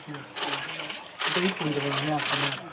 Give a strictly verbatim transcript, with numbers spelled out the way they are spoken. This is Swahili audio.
あといっぽんでもね、あの